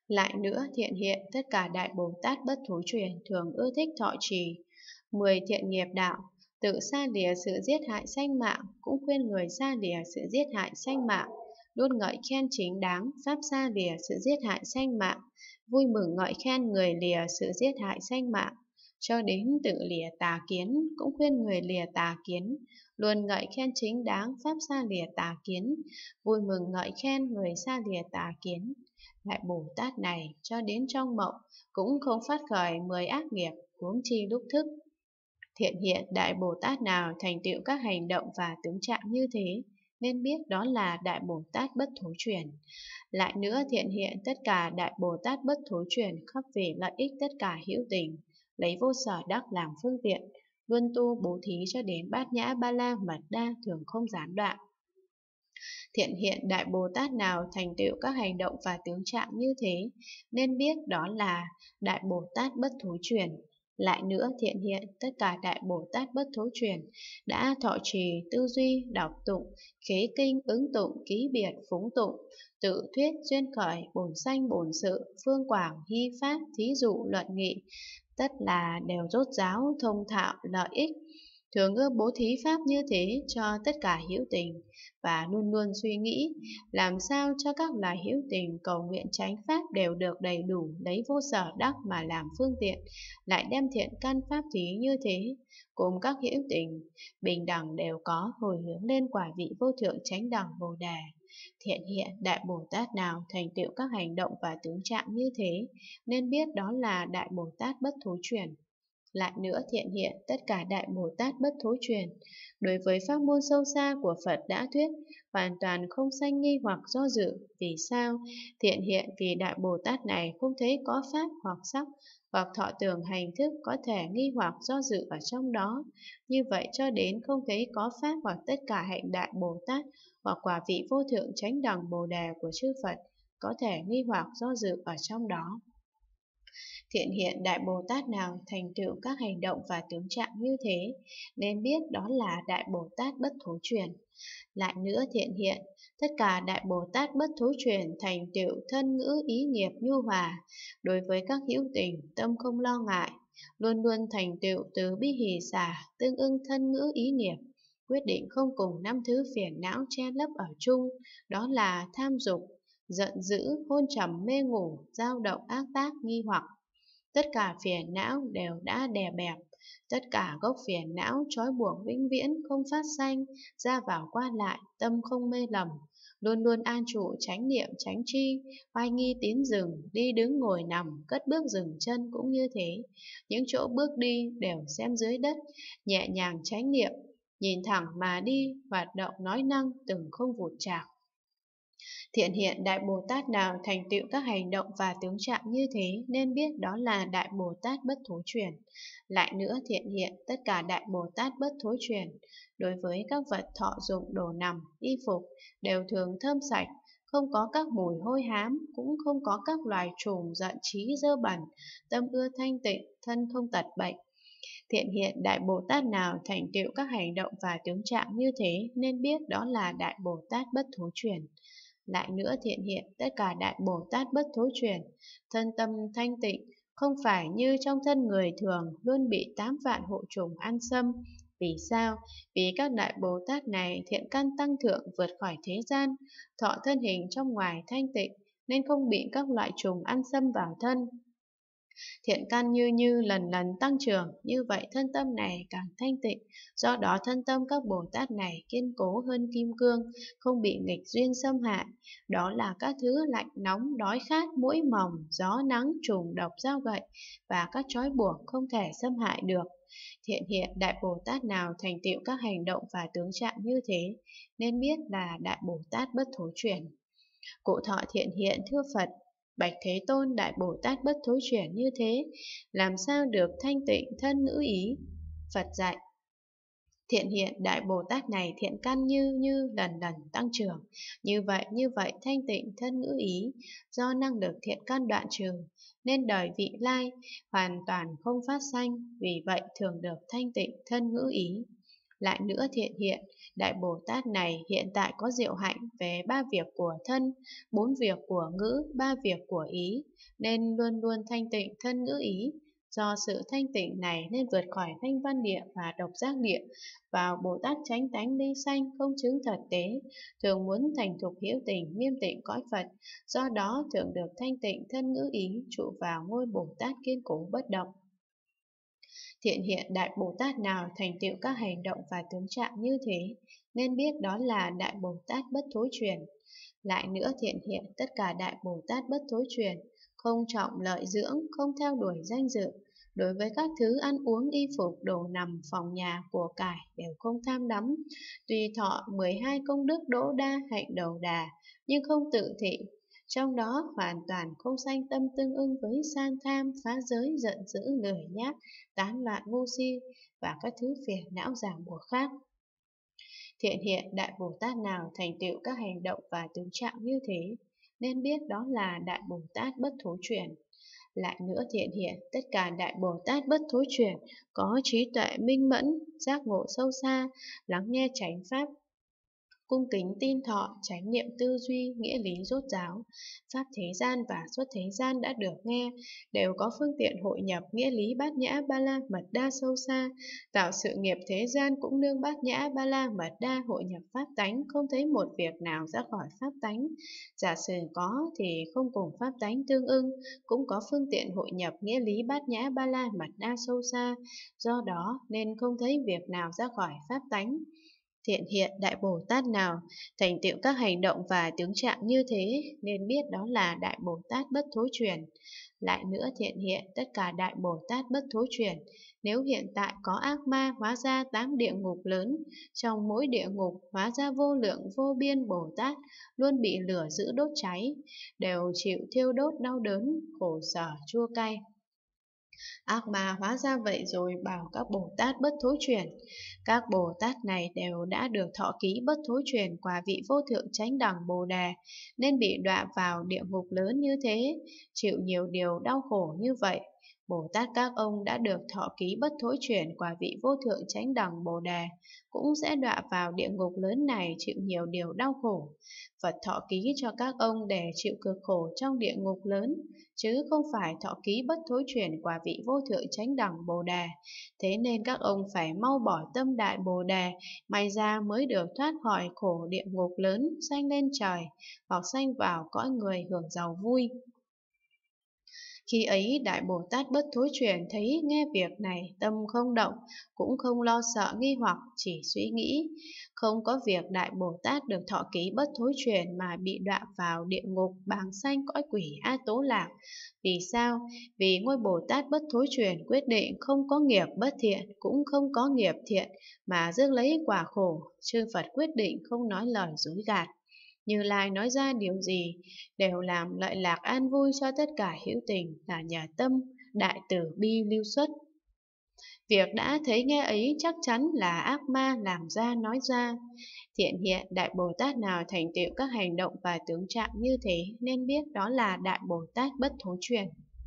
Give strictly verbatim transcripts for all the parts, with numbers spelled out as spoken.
Lại nữa, thiện hiện tất cả Đại Bồ Tát bất thối truyền thường ưa thích thọ trì mười thiện nghiệp đạo, tự xa lìa sự giết hại sanh mạng, cũng khuyên người xa lìa sự giết hại sanh mạng, luôn ngợi khen chính đáng, pháp xa lìa sự giết hại sanh mạng, vui mừng ngợi khen người lìa sự giết hại sanh mạng, cho đến tự lìa tà kiến, cũng khuyên người lìa tà kiến, luôn ngợi khen chính đáng, pháp xa lìa tà kiến, vui mừng ngợi khen người xa lìa tà kiến. Đại Bồ Tát này cho đến trong mộng cũng không phát khởi mười ác nghiệp, huống chi lúc thức. Thiện hiện Đại Bồ Tát nào thành tựu các hành động và tướng trạng như thế, nên biết đó là Đại Bồ Tát bất thối chuyển. Lại nữa, thiện hiện tất cả Đại Bồ Tát bất thối chuyển khắp vì lợi ích tất cả hữu tình, lấy vô sở đắc làm phương tiện, luôn tu bố thí cho đến bát nhã ba la mật đa thường không gián đoạn. Thiện hiện Đại Bồ Tát nào thành tựu các hành động và tướng trạng như thế, nên biết đó là Đại Bồ Tát bất thối chuyển. Lại nữa, thiện hiện tất cả Đại Bồ Tát bất thối chuyển đã thọ trì, tư duy, đọc tụng, khế kinh, ứng tụng, ký biệt, phúng tụng, tự thuyết, duyên khởi, bổn sanh, bổn sự, phương quảng, hy pháp, thí dụ, luận nghị, tất là đều rốt ráo, thông thạo, lợi ích. Thường ưa bố thí pháp như thế cho tất cả hữu tình, và luôn luôn suy nghĩ làm sao cho các loài hữu tình cầu nguyện chánh pháp đều được đầy đủ, lấy vô sở đắc mà làm phương tiện, lại đem thiện căn pháp thí như thế, cùng các hữu tình bình đẳng đều có hồi hướng lên quả vị vô thượng chánh đẳng Bồ Đề. Thiện hiện Đại Bồ Tát nào thành tựu các hành động và tướng trạng như thế, nên biết đó là Đại Bồ Tát bất thối chuyển. Lại nữa, thiện hiện tất cả Đại Bồ Tát bất thối chuyển đối với pháp môn sâu xa của Phật đã thuyết, hoàn toàn không sanh nghi hoặc do dự. Vì sao? Thiện hiện vì Đại Bồ Tát này không thấy có pháp hoặc sắc hoặc thọ tưởng hành thức có thể nghi hoặc do dự ở trong đó. Như vậy cho đến không thấy có pháp hoặc tất cả hạnh Đại Bồ Tát hoặc quả vị vô thượng chánh đẳng Bồ Đề của chư Phật có thể nghi hoặc do dự ở trong đó. Thiện hiện Đại Bồ Tát nào thành tựu các hành động và tướng trạng như thế, nên biết đó là Đại Bồ Tát bất thối chuyển. Lại nữa, thiện hiện tất cả Đại Bồ Tát bất thối chuyển thành tựu thân ngữ ý nghiệp nhu hòa, đối với các hữu tình tâm không lo ngại, luôn luôn thành tựu từ bi hỷ xả, tương ưng thân ngữ ý nghiệp, quyết định không cùng năm thứ phiền não che lấp ở chung, đó là tham dục, giận dữ, hôn trầm, mê ngủ, dao động, ác tác, nghi hoặc. Tất cả phiền não đều đã đè bẹp, tất cả gốc phiền não trói buộc vĩnh viễn không phát sanh, ra vào qua lại, tâm không mê lầm, luôn luôn an trụ chánh niệm chánh tri, oai nghi tín dừng, đi đứng ngồi nằm, cất bước dừng chân cũng như thế. Những chỗ bước đi đều xem dưới đất, nhẹ nhàng chánh niệm, nhìn thẳng mà đi, hoạt động nói năng từng không vụt chạc. Thiện hiện Đại Bồ Tát nào thành tựu các hành động và tướng trạng như thế, nên biết đó là Đại Bồ Tát bất thối chuyển. Lại nữa, thiện hiện tất cả Đại Bồ Tát bất thối chuyển đối với các vật thọ dụng đồ nằm, y phục đều thường thơm sạch, không có các mùi hôi hám, cũng không có các loài trùng giận trí dơ bẩn, tâm ưa thanh tịnh, thân không tật bệnh. Thiện hiện Đại Bồ Tát nào thành tựu các hành động và tướng trạng như thế, nên biết đó là Đại Bồ Tát bất thối chuyển. Lại nữa, thiện hiện tất cả Đại Bồ Tát bất thối chuyển, thân tâm thanh tịnh, không phải như trong thân người thường luôn bị tám vạn hộ trùng ăn xâm. Vì sao? Vì các Đại Bồ Tát này thiện căn tăng thượng vượt khỏi thế gian, thọ thân hình trong ngoài thanh tịnh, nên không bị các loại trùng ăn xâm vào thân. Thiện căn như như lần lần tăng trưởng, như vậy thân tâm này càng thanh tịnh, do đó thân tâm các Bồ Tát này kiên cố hơn kim cương, không bị nghịch duyên xâm hại. Đó là các thứ lạnh nóng, đói khát, muỗi mồng, gió nắng, trùng độc, dao gậy và các trói buộc không thể xâm hại được. Thiện hiện Đại Bồ Tát nào thành tựu các hành động và tướng trạng như thế, nên biết là Đại Bồ Tát bất thối chuyển. Cụ thọ thiện hiện thưa Phật: Bạch Thế Tôn, Đại Bồ Tát bất thối chuyển như thế, làm sao được thanh tịnh thân ngữ ý? Phật dạy: Thiện hiện Đại Bồ Tát này thiện căn như như lần lần tăng trưởng, như vậy như vậy thanh tịnh thân ngữ ý, do năng lực thiện căn đoạn trừ, nên đời vị lai hoàn toàn không phát sanh, vì vậy thường được thanh tịnh thân ngữ ý. Lại nữa thiện hiện, Đại Bồ Tát này hiện tại có diệu hạnh về ba việc của thân, bốn việc của ngữ, ba việc của ý, nên luôn luôn thanh tịnh thân ngữ ý. Do sự thanh tịnh này nên vượt khỏi thanh văn địa và độc giác địa, vào Bồ Tát chánh tánh ly sanh không chứng thật tế, thường muốn thành thục hữu tình nghiêm tịnh cõi Phật, do đó thường được thanh tịnh thân ngữ ý trụ vào ngôi Bồ Tát kiên cố bất động. Thiện hiện Đại Bồ Tát nào thành tựu các hành động và tướng trạng như thế, nên biết đó là Đại Bồ Tát bất thối chuyển. Lại nữa thiện hiện tất cả Đại Bồ Tát bất thối chuyển, không trọng lợi dưỡng, không theo đuổi danh dự. Đối với các thứ ăn uống y phục, đồ nằm, phòng nhà, của cải đều không tham đắm. Tùy thọ mười hai công đức đỗ đa hạnh đầu đà, nhưng không tự thị. Trong đó hoàn toàn không sanh tâm tương ưng với san tham, phá giới, giận dữ, lười nhác, tán loạn ngu si và các thứ phiền não ràng buộc khác. Thiện hiện Đại Bồ Tát nào thành tựu các hành động và tướng trạng như thế, nên biết đó là Đại Bồ Tát bất thối chuyển. Lại nữa thiện hiện tất cả Đại Bồ Tát bất thối chuyển, có trí tuệ minh mẫn, giác ngộ sâu xa, lắng nghe chánh pháp, cung kính tin thọ, chánh niệm tư duy, nghĩa lý rốt ráo. Pháp thế gian và xuất thế gian đã được nghe, đều có phương tiện hội nhập nghĩa lý bát nhã ba la mật đa sâu xa. Tạo sự nghiệp thế gian cũng nương bát nhã ba la mật đa hội nhập pháp tánh, không thấy một việc nào ra khỏi pháp tánh. Giả sử có thì không cùng pháp tánh tương ưng, cũng có phương tiện hội nhập nghĩa lý bát nhã ba la mật đa sâu xa. Do đó nên không thấy việc nào ra khỏi pháp tánh. Thiện hiện Đại Bồ Tát nào thành tựu các hành động và tướng trạng như thế, nên biết đó là Đại Bồ Tát bất thối chuyển. Lại nữa thiện hiện tất cả Đại Bồ Tát bất thối chuyển, nếu hiện tại có ác ma hóa ra tám địa ngục lớn, trong mỗi địa ngục hóa ra vô lượng vô biên Bồ Tát, luôn bị lửa giữ đốt cháy, đều chịu thiêu đốt đau đớn, khổ sở chua cay. Ác ma hóa ra vậy rồi bảo các Bồ Tát bất thối chuyển. Các Bồ Tát này đều đã được thọ ký bất thối chuyển quả vị vô thượng chánh đẳng Bồ Đề, nên bị đọa vào địa ngục lớn như thế, chịu nhiều điều đau khổ như vậy. Bồ Tát các ông đã được thọ ký bất thối chuyển quả vị vô thượng chánh đẳng Bồ Đề, cũng sẽ đọa vào địa ngục lớn này chịu nhiều điều đau khổ. Phật thọ ký cho các ông để chịu cực khổ trong địa ngục lớn, chứ không phải thọ ký bất thối chuyển quả vị vô thượng chánh đẳng Bồ Đề. Thế nên các ông phải mau bỏ tâm Đại Bồ Đề, may ra mới được thoát khỏi khổ địa ngục lớn, sanh lên trời, hoặc sanh vào cõi người hưởng giàu vui. Khi ấy Đại Bồ Tát bất thối chuyển thấy nghe việc này, tâm không động, cũng không lo sợ nghi hoặc, chỉ suy nghĩ. Không có việc Đại Bồ Tát được thọ ký bất thối chuyển mà bị đọa vào địa ngục bàng sanh cõi quỷ A Tố Lạc. Vì sao? Vì ngôi Bồ Tát bất thối chuyển quyết định không có nghiệp bất thiện, cũng không có nghiệp thiện mà rước lấy quả khổ. Chư Phật quyết định không nói lời dối gạt. Như Lai nói ra điều gì đều làm lợi lạc an vui cho tất cả hữu tình, là nhờ tâm đại từ bi lưu xuất. Việc đã thấy nghe ấy chắc chắn là ác ma làm ra nói ra. Thiện hiện Đại Bồ Tát nào thành tựu các hành động và tướng trạng như thế, nên biết đó là Đại Bồ Tát bất thối chuyển.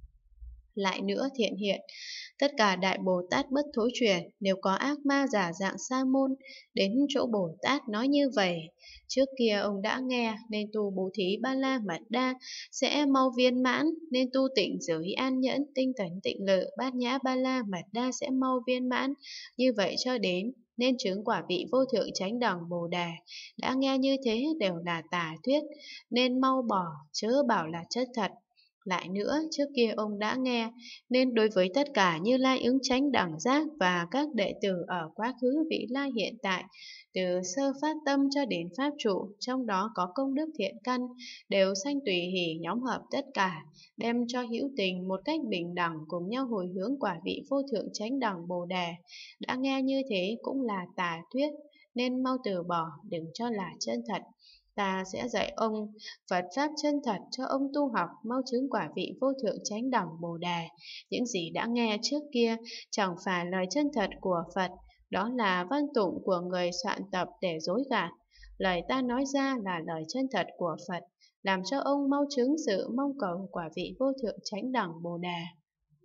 Lại nữa thiện hiện tất cả Đại Bồ Tát bất thối chuyển, nếu có ác ma giả dạng sa môn đến chỗ Bồ Tát nói như vậy, trước kia ông đã nghe nên tu bố thí ba la mật đa sẽ mau viên mãn, nên tu tịnh giới an nhẫn tinh tấn tịnh lự bát nhã ba la mật đa sẽ mau viên mãn, như vậy cho đến nên chứng quả vị vô thượng chánh đẳng Bồ Đề. Đã nghe như thế đều là tà thuyết, nên mau bỏ chớ bảo là chất thật. Lại nữa, trước kia ông đã nghe, nên đối với tất cả Như Lai ứng chánh đẳng giác và các đệ tử ở quá khứ vị lai hiện tại, từ sơ phát tâm cho đến pháp trụ, trong đó có công đức thiện căn, đều sanh tùy hỷ nhóm hợp tất cả, đem cho hữu tình một cách bình đẳng cùng nhau hồi hướng quả vị vô thượng chánh đẳng Bồ Đề. Đã nghe như thế cũng là tà thuyết, nên mau từ bỏ, đừng cho là chân thật. Ta sẽ dạy ông Phật Pháp chân thật cho ông tu học mau chứng quả vị vô thượng chánh đẳng Bồ Đề. Những gì đã nghe trước kia chẳng phải lời chân thật của Phật, đó là văn tụng của người soạn tập để dối gạt. Lời ta nói ra là lời chân thật của Phật, làm cho ông mau chứng sự mong cầu quả vị vô thượng chánh đẳng Bồ Đề.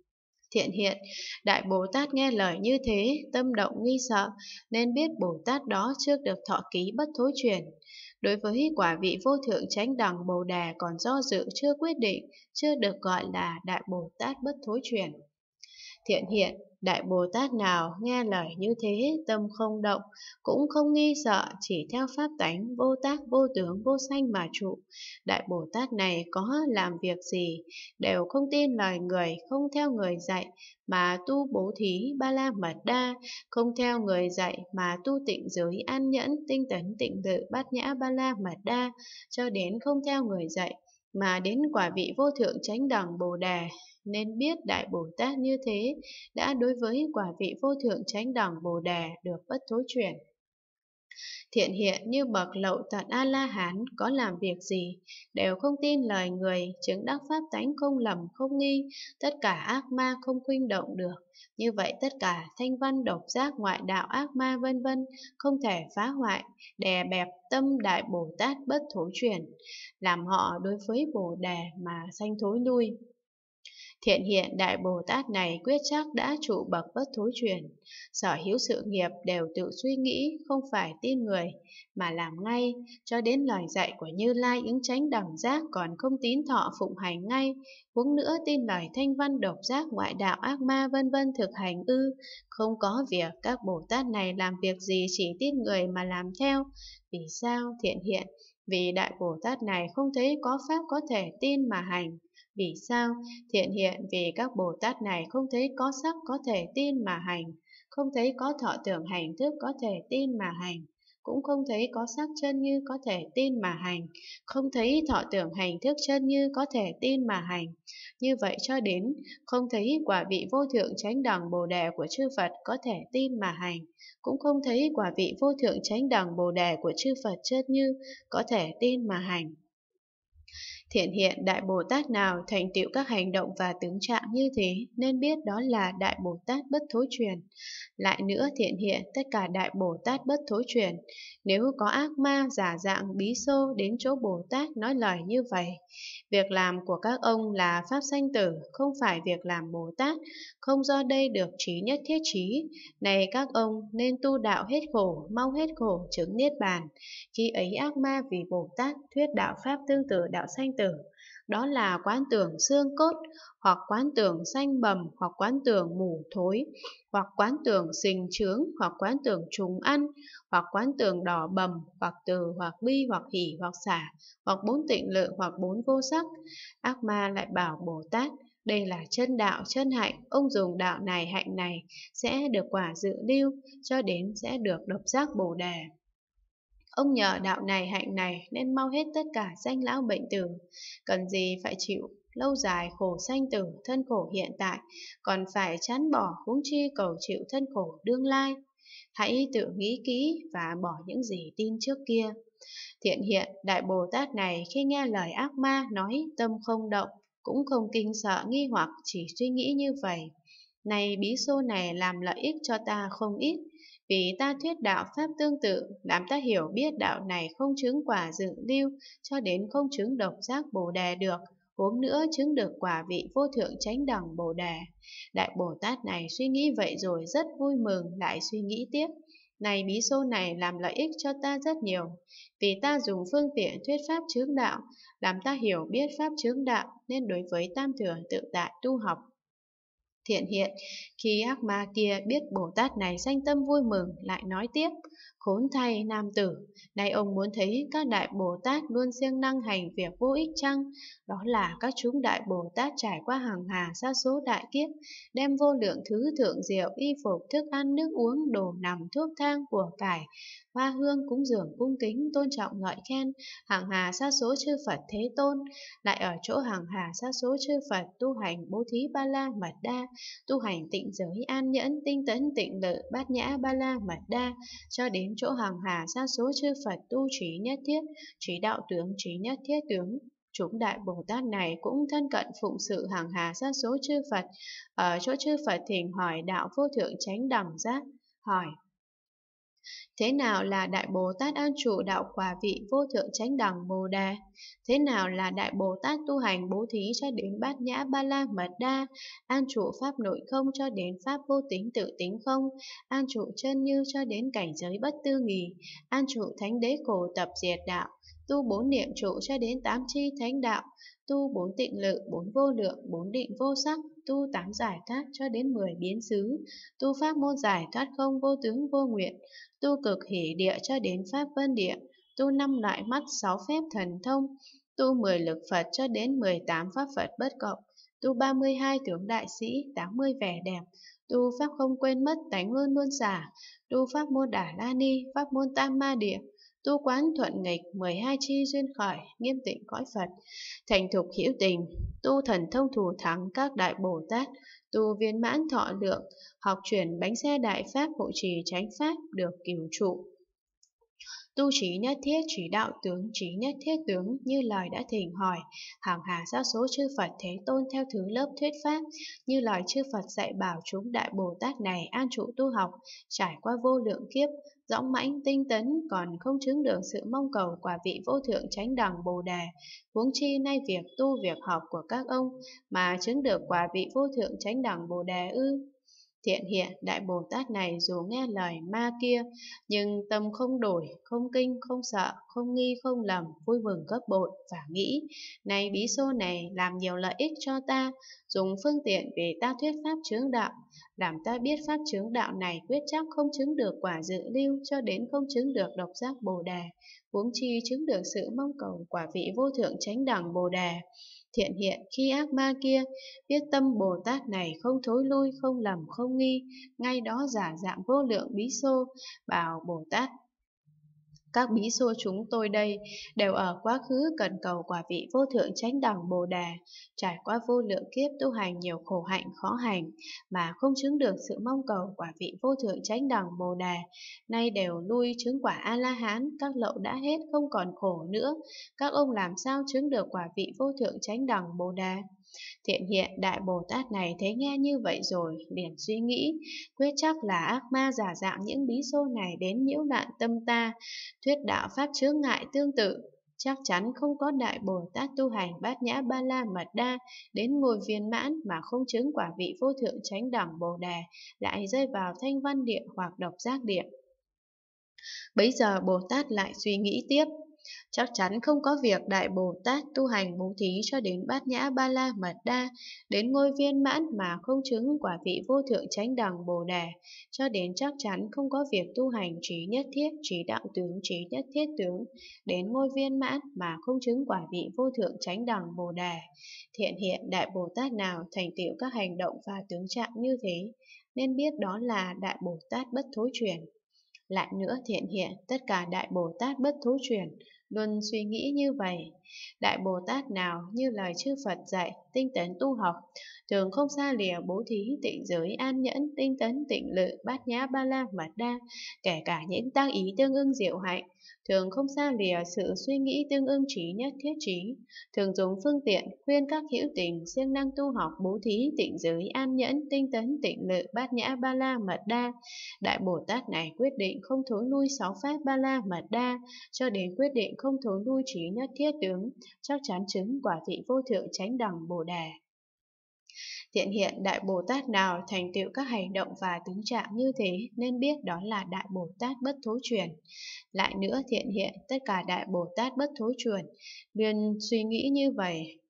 Thiện hiện, Đại Bồ Tát nghe lời như thế, tâm động nghi sợ, nên biết Bồ Tát đó trước được thọ ký bất thối chuyển. Đối với quả vị vô thượng chánh đẳng Bồ Đề còn do dự chưa quyết định, chưa được gọi là Đại Bồ Tát bất thối chuyển. Thiện hiện, Đại Bồ Tát nào nghe lời như thế, tâm không động, cũng không nghi sợ, chỉ theo pháp tánh, vô tác, vô tướng, vô sanh mà trụ. Đại Bồ Tát này có làm việc gì, đều không tin lời người, không theo người dạy, mà tu bố thí, ba la mật đa, không theo người dạy, mà tu tịnh giới, an nhẫn, tinh tấn, tịnh lự, bát nhã, ba la mật đa, cho đến không theo người dạy, mà đến quả vị vô thượng chánh đẳng Bồ Đề. Nên biết Đại Bồ Tát như thế đã đối với quả vị vô thượng chánh đẳng Bồ Đề được bất thối chuyển. Thiện hiện, như bậc lậu tận A-la-hán có làm việc gì, đều không tin lời người, chứng đắc pháp tánh không lầm không nghi, tất cả ác ma không khuynh động được. Như vậy tất cả thanh văn độc giác ngoại đạo ác ma vân vân không thể phá hoại, đè bẹp tâm Đại Bồ Tát bất thối chuyển, làm họ đối với Bồ Đề mà sanh thối lui. Thiện hiện, Đại Bồ Tát này quyết chắc đã trụ bậc bất thối chuyển, sở hữu sự nghiệp đều tự suy nghĩ, không phải tin người, mà làm ngay, cho đến lời dạy của Như Lai ứng chánh đẳng giác còn không tín thọ phụng hành ngay, huống nữa tin lời thanh văn độc giác ngoại đạo ác ma vân vân thực hành ư, không có việc các Bồ Tát này làm việc gì chỉ tin người mà làm theo. Vì sao? Thiện hiện, vì Đại Bồ Tát này không thấy có pháp có thể tin mà hành. Vì sao? Thiện hiện, vì các Bồ Tát này không thấy có sắc có thể tin mà hành, không thấy có thọ tưởng hành thức có thể tin mà hành, cũng không thấy có sắc chân như có thể tin mà hành, không thấy thọ tưởng hành thức chân như có thể tin mà hành. Như vậy cho đến không thấy quả vị vô thượng chánh đẳng Bồ Đề của chư Phật có thể tin mà hành, cũng không thấy quả vị vô thượng chánh đẳng Bồ Đề của chư Phật chân như có thể tin mà hành. Thiện hiện, Đại Bồ Tát nào thành tựu các hành động và tướng trạng như thế, nên biết đó là Đại Bồ Tát bất thối chuyển. Lại nữa, thiện hiện, tất cả Đại Bồ Tát bất thối chuyển, nếu có ác ma giả dạng bí xô đến chỗ Bồ Tát nói lời như vậy, việc làm của các ông là pháp sanh tử, không phải việc làm Bồ Tát, không do đây được trí nhất thiết trí. Này các ông, nên tu đạo hết khổ, mau hết khổ, chứng niết bàn. Khi ấy ác ma vì Bồ Tát thuyết đạo pháp tương tự đạo sanh tử, đó là quán tưởng xương cốt, hoặc quán tưởng sanh bầm, hoặc quán tưởng mủ thối, hoặc quán tưởng sình trướng, hoặc quán tưởng trùng ăn, hoặc quán tưởng đỏ bầm, hoặc từ, hoặc bi, hoặc hỉ, hoặc xả, hoặc bốn tịnh lự, hoặc bốn vô sắc. Ác ma lại bảo Bồ Tát, đây là chân đạo, chân hạnh, ông dùng đạo này, hạnh này, sẽ được quả dự lưu, cho đến sẽ được độc giác Bồ Đề. Ông nhờ đạo này, hạnh này, nên mau hết tất cả sanh lão bệnh tử, cần gì phải chịu lâu dài khổ sanh tử, thân khổ hiện tại, còn phải chán bỏ, huống chi cầu chịu thân khổ đương lai. Hãy tự nghĩ kỹ và bỏ những gì tin trước kia. Thiện hiện, Đại Bồ Tát này khi nghe lời ác ma nói, tâm không động, cũng không kinh sợ nghi hoặc, chỉ suy nghĩ như vậy. Này bí xô này làm lợi ích cho ta không ít, vì ta thuyết đạo pháp tương tự, làm ta hiểu biết đạo này không chứng quả dự lưu, cho đến không chứng độc giác Bồ Đề được, huống nữa chứng được quả vị vô thượng chánh đẳng Bồ Đề. Đại Bồ Tát này suy nghĩ vậy rồi rất vui mừng, lại suy nghĩ tiếp. Này bí xô này làm lợi ích cho ta rất nhiều, vì ta dùng phương tiện thuyết pháp chướng đạo, làm ta hiểu biết pháp chướng đạo, nên đối với tam thừa tự tại tu học. Thiện hiện, khi ác ma kia biết Bồ Tát này sanh tâm vui mừng, lại nói tiếp, khốn thay nam tử, nay ông muốn thấy các Đại Bồ Tát luôn siêng năng hành việc vô ích chăng? Đó là các chúng Đại Bồ Tát trải qua hàng hà sa số đại kiếp, đem vô lượng thứ thượng diệu, y phục, thức ăn, nước uống, đồ nằm, thuốc thang, của cải, hoa hương, cúng dường, cung kính, tôn trọng ngợi khen, hàng hà sa số chư Phật Thế Tôn, lại ở chỗ hàng hà sa số chư Phật tu hành bố thí ba la mật đa, tu hành tịnh giới, an nhẫn, tinh tấn, tịnh lự, bát nhã, ba la mật đa, cho đến chỗ hàng hà sa số chư Phật tu trí nhất thiết, trí đạo tướng, trí nhất thiết tướng. Chúng Đại Bồ Tát này cũng thân cận phụng sự hàng hà sa số chư Phật, ở chỗ chư Phật thỉnh hỏi đạo vô thượng chánh đẳng giác, hỏi: Thế nào là Đại Bồ Tát an trụ đạo quả vị vô thượng chánh đẳng Bồ Đề? Thế nào là Đại Bồ Tát tu hành bố thí cho đến bát nhã ba la mật đa, an trụ pháp nội không cho đến pháp vô tính tự tính không, an trụ chân như cho đến cảnh giới bất tư nghì, an trụ thánh đế cổ tập diệt đạo, tu bốn niệm trụ cho đến tám chi thánh đạo, tu bốn tịnh lự, bốn vô lượng, bốn định vô sắc, tu tám giải thoát cho đến mười biến xứ, tu pháp môn giải thoát không vô tướng vô nguyện, tu cực hỷ địa cho đến pháp vân địa, tu năm loại mắt sáu phép thần thông, tu mười lực Phật cho đến mười tám pháp Phật bất cộng, tu ba mươi hai tướng đại sĩ, tám mươi vẻ đẹp, tu pháp không quên mất tánh luôn luôn xả, tu pháp môn Đà La Ni, pháp môn Tam Ma Địa, tu quán thuận nghịch, mười hai chi duyên khởi, nghiêm tịnh cõi Phật, thành thục hữu tình, tu thần thông thủ thắng các đại Bồ Tát, tu viên mãn thọ lượng, học chuyển bánh xe đại pháp hộ trì chánh pháp được cửu trụ. Tu trí nhất thiết trí đạo tướng, trí nhất thiết tướng như lời đã thỉnh hỏi, hàng hà sa số chư Phật Thế Tôn theo thứ lớp thuyết pháp, như lời chư Phật dạy bảo chúng đại Bồ Tát này an trụ tu học, trải qua vô lượng kiếp, dõng mãnh tinh tấn còn không chứng được sự mong cầu quả vị vô thượng chánh đẳng Bồ Đề, huống chi nay việc tu việc học của các ông mà chứng được quả vị vô thượng chánh đẳng Bồ Đề ư? Thiện hiện Đại Bồ Tát này dù nghe lời ma kia, nhưng tâm không đổi, không kinh, không sợ, không nghi, không lầm, vui mừng gấp bội và nghĩ, này bí xô này làm nhiều lợi ích cho ta, dùng phương tiện để ta thuyết pháp chướng đạo, làm ta biết pháp chướng đạo này quyết chắc không chứng được quả dự lưu cho đến không chứng được độc giác Bồ Đề, huống chi chứng được sự mong cầu quả vị vô thượng chánh đẳng Bồ Đề. Thiện hiện khi ác ma kia biết tâm Bồ Tát này không thối lui, không lầm, không nghi, ngay đó giả dạng vô lượng bí xô, bảo Bồ Tát: các bí xô chúng tôi đây đều ở quá khứ cần cầu quả vị vô thượng chánh đẳng Bồ Đề, trải qua vô lượng kiếp tu hành nhiều khổ hạnh khó hành mà không chứng được sự mong cầu quả vị vô thượng chánh đẳng Bồ Đề, nay đều lui chứng quả A La Hán, các lậu đã hết không còn khổ nữa, các ông làm sao chứng được quả vị vô thượng chánh đẳng Bồ Đề? Thiện hiện Đại Bồ Tát này thấy nghe như vậy rồi, liền suy nghĩ, quyết chắc là ác ma giả dạng những bí xô này đến nhiễu loạn tâm ta, thuyết đạo pháp chướng ngại tương tự. Chắc chắn không có Đại Bồ Tát tu hành bát nhã ba la mật đa đến ngồi viên mãn mà không chứng quả vị vô thượng chánh đẳng Bồ Đề, lại rơi vào thanh văn địa hoặc độc giác địa. Bấy giờ Bồ Tát lại suy nghĩ tiếp, chắc chắn không có việc Đại Bồ Tát tu hành bố thí cho đến bát nhã ba la mật đa, đến ngôi viên mãn mà không chứng quả vị vô thượng chánh đẳng Bồ Đề, cho đến chắc chắn không có việc tu hành trí nhất thiết, trí đạo tướng, trí nhất thiết tướng, đến ngôi viên mãn mà không chứng quả vị vô thượng chánh đẳng Bồ Đề. Thiện hiện Đại Bồ Tát nào thành tựu các hành động và tướng trạng như thế, nên biết đó là Đại Bồ Tát bất thối chuyển. Lại nữa thiện hiện tất cả Đại Bồ Tát bất thối chuyển luôn suy nghĩ như vậy. Đại Bồ Tát nào như lời chư Phật dạy tinh tấn tu học, thường không xa lìa bố thí tịnh giới an nhẫn tinh tấn tịnh lự bát nhã ba la mật đa, kể cả những tăng ý tương ưng diệu hạnh, thường không xa lìa sự suy nghĩ tương ưng trí nhất thiết trí, thường dùng phương tiện khuyên các hữu tình siêng năng tu học bố thí tịnh giới an nhẫn tinh tấn tịnh lự bát nhã ba la mật đa. Đại Bồ Tát này quyết định không thối lui sáu pháp ba la mật đa, cho đến quyết định không thối lui trí nhất thiết tướng, chắc chắn chứng quả vị vô thượng chánh đẳng Bồ Đề. Thiện hiện Đại Bồ Tát nào thành tựu các hành động và tướng trạng như thế, nên biết đó là Đại Bồ Tát bất thối chuyển. Lại nữa thiện hiện tất cả Đại Bồ Tát bất thối chuyển, liền suy nghĩ như vậy,